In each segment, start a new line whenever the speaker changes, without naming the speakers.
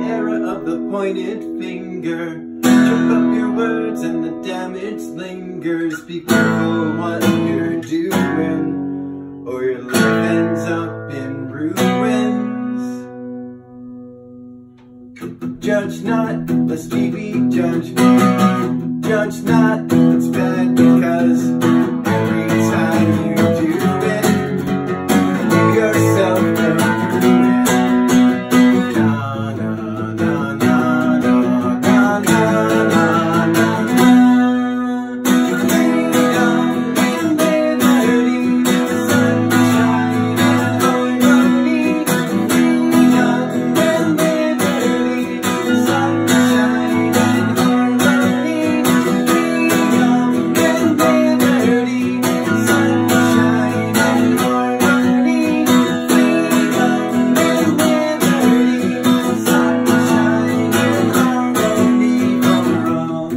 era of the pointed finger. Jump up your words and the damage lingers. Be careful what you're doing, or your life ends up in ruins. Judge not, lest ye be judged. Judge not, it's bad because every time you do it, you yourself will ruin. Na na na na na na na na na na. Freedom and liberty, sunshine and harmony. Freedom and liberty, sunshine and harmony. Freedom and liberty, sunshine and harmony. Freedom and liberty, sunshine and harmony for all.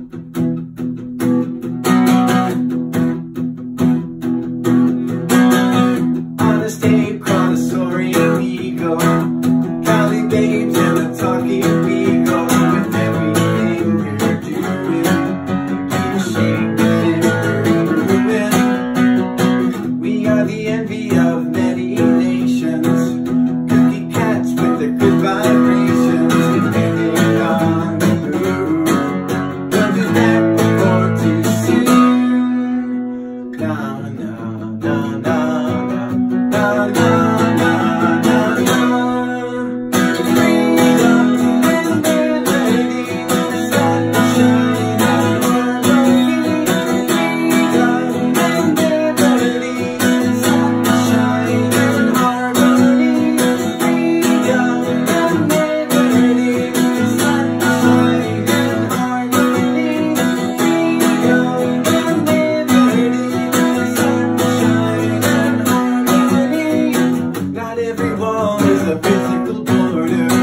Honest ape, chronosaurian ego, Cali babes and a talking beagle. With everything you're doing, keep shaking ruin. We are the envy of many nations, cookie cats with their good vibrations, depending on the mood. Don't do that before too soon. Na na na na na na na na na. Freedom and liberty, sunshine and harmony. Freedom and liberty, sunshine and harmony. Freedom and liberty, sunshine and harmony. Freedom and liberty, sunshine and harmony. Not every wall is a physical border.